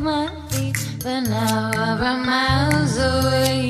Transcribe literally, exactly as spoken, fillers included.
my feet, but now I run miles away.